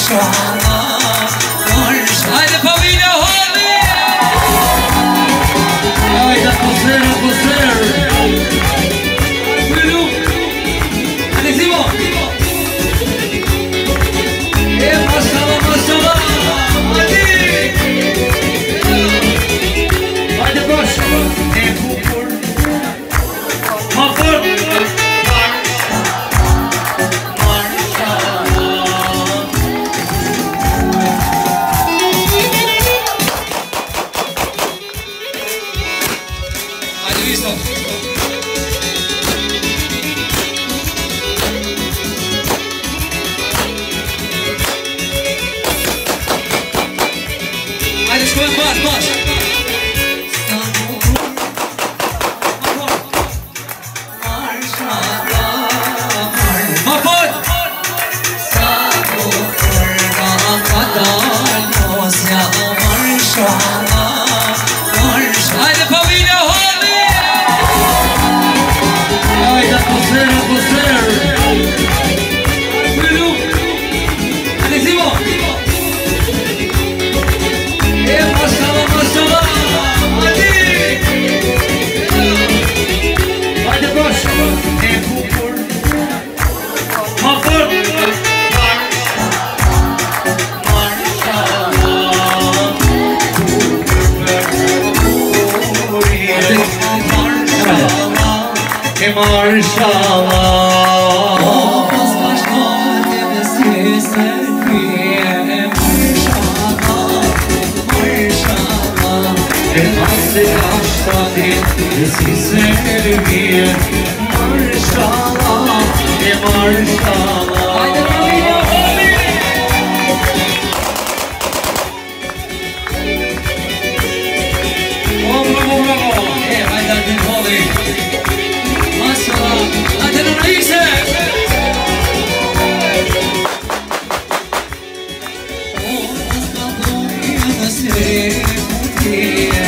Hajde familja, hodi! Hajde, atmosfer! Filu! Hajde, Simo! Mašallah! Hajde! Hajde, proszę! Ma fort! Hajde, visto! Hajde, škojem, marš! Hajde familja, hodi! Hajde, atmosfer! Filu! Hajde, Simo! Mašallah! Hajde! Hajde, proszę! Ma fort! Maşallah Olmaz kalbimizi sevgiye Maşallah Nasıl yaştadı bizi sevgiye Maşallah Maşallah Haydi familja, hodi! Bravo Hajde, Admin, hodi! Mašallah! Hajde na Raise! Olmaz kalbimizi sevgiye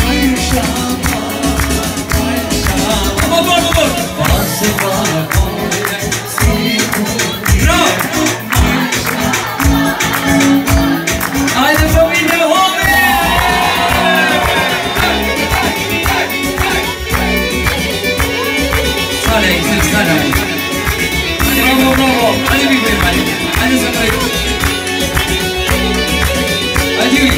Maşallah Bravo! Hajde familja, hodi! Stare, stare! Bravo! Hajde vi bih, hajde za kraj! Hajde vi!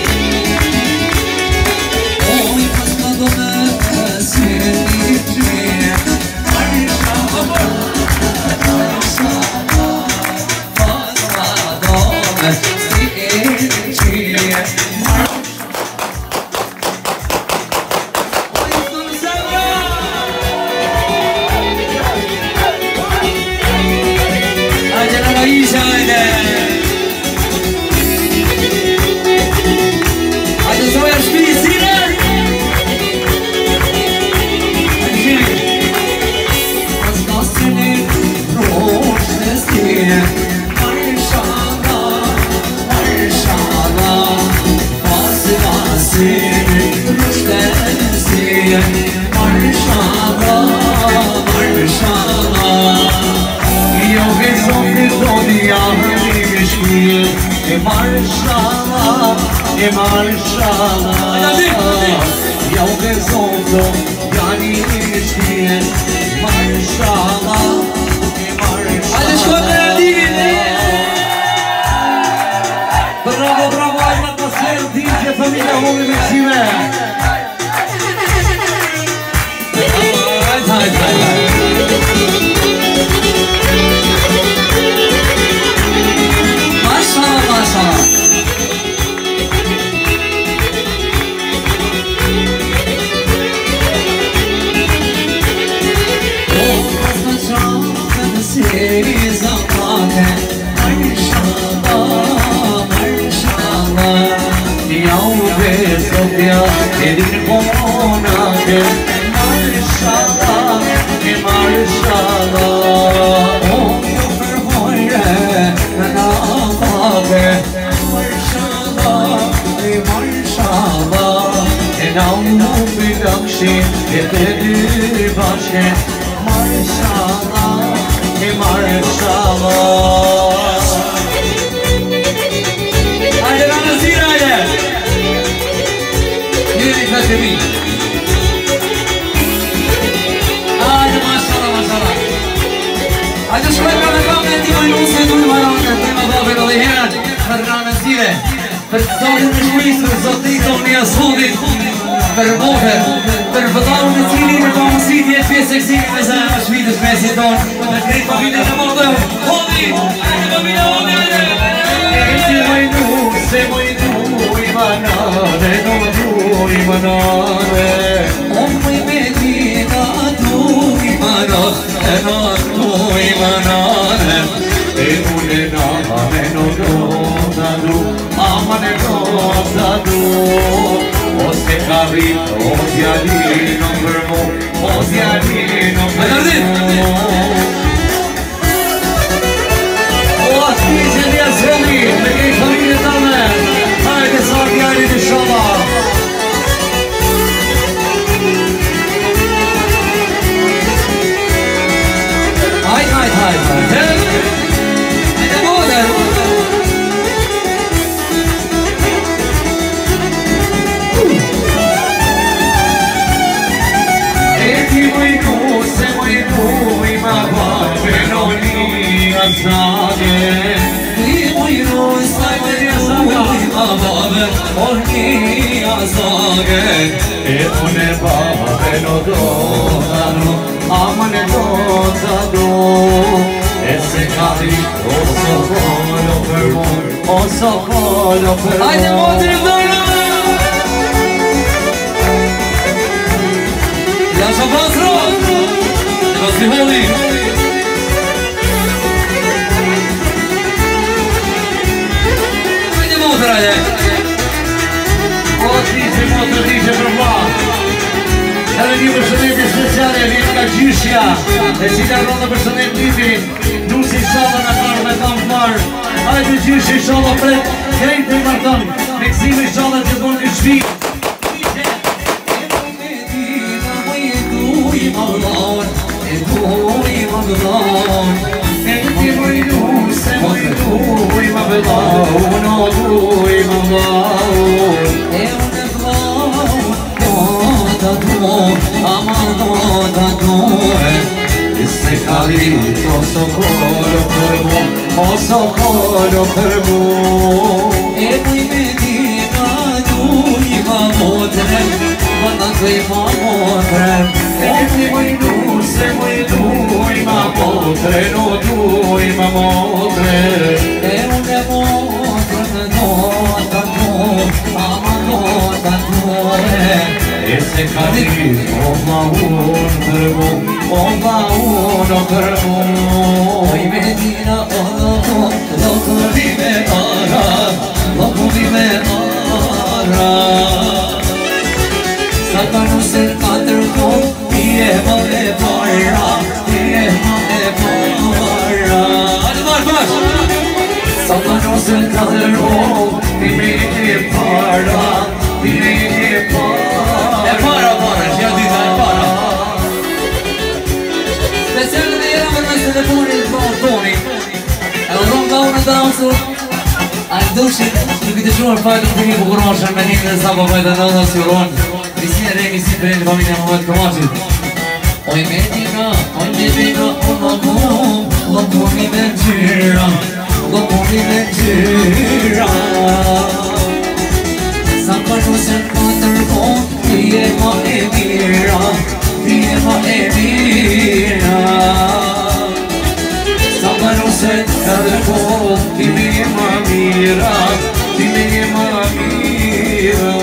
Oj, paska do mene sjetiče Mašallah Paska do mene sjetiče Hajde na Raise, hajde! Hajde zvoja špiji, sine! Hajde živi! Paska se ne prošle stije Mašallah Paska se ne prošle stije Mašallah Eu resolvi odiar meškuje Mašallah Eu resolvi odiar meškuje Mašallah Hajde škoda radine! Bravo, ajde atmosfer, DJ, familja, volim većine Hajde! Mašallah! Edin konake Maşallah Onu ferhoyre Nafake Maşallah Enavnu bidakşi Yetedir başe Maşallah Maşallah për dalin me shkuisër, zotikon një asfodit, për bote, për vëllarën e cili në ka mësit jetë pjesë eksimi me zë në shvitës mesin tonë, me krejtë familje në modë, Hodi, e familje Hodi, si mojnu, se mojnu i manare, no du i manare, o moj me tina du i manare, no du i manare, e une name no da du, amane no da du, o se carrito, o zjalino për mu, o zjalino për mu. O ati që një zhëlli, me kej familje të me, hajde sa kjari të shoma. Hajde, Orni azagen, e une babe no dodano, amane dodano, e se carito socolo per mo, o socolo per mo. Hajde modri vdojno! Jasha Basro! Jassi Hodi! Hajde modri, hajde! Motor dice për ma edhe një përshëndetje speciale vjen nga Gjyshja e cila rronë përshëndet Lipi Nusi Shala në parë me kam parë hajde Gjyshi Shala pret krejt të marton me kësime Shala që të në shpi se carito socorro per mo, o socorro per mo. E poi medina lui ma motre, mandando i ma motre. E poi lui se vuoi lui ma motre, no lui ma motre. E una motre no tanto, amano tanto. E se carito ma un per mo. Onda uno per mo Oi medina loco vive ara Satano se katërko Pije ma e para Hajde bash Satano se katërko Pije e para E para, që ja dita e para Specialë dhe jera për mes telefonit të Toni E do thonë ka unë të amësur A e dushin Nuk i të shuar fajtën të një bukuroshën Me një dhe sa po fajtë në dhe sjuron Misin e re, misin për e një familje më vëtë këmaqit Oj medina, Loku mi me gjyra Loku mi me gjyra Sa përnu se në tërkon Tije ma e mira Tije ma e mira Sa përnu se në tërkon Tije ma mira Tije ma mira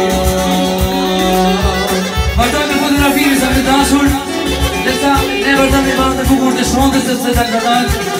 Vajtoj me fotografimi sa të dashur Dhe sa ne vërtëm i barë të bukur të shmonde Se të gradajt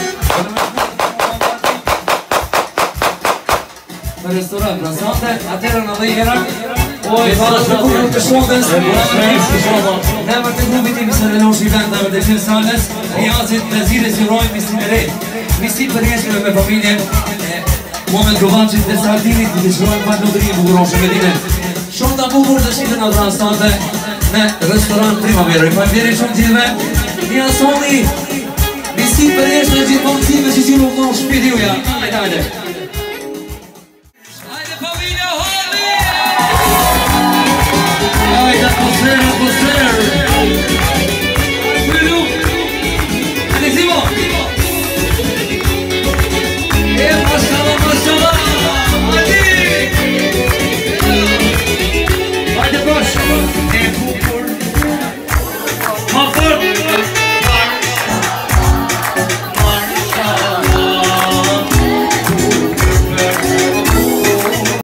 Në restorant në sante, atërë në dhe i herak Oj, falë të bukur të shmondes Në emër të grupit i misë në losh i vend Në emër të qënë sales Riazit në zire si rojnë misin e re Misin për jeshkëve me familjen Moment Govanqit dhe Sardinit Të shrojnë pa në dërinë bukuroshe me dine Shumë të bukur të shqitën në sante Në restorant Primavera I fajmjeri shumë tjilve Një asoni Misin për jeshkëve gjithë për tjilve Që që nuk në shpiti uja Hajde Hajde, atmosfera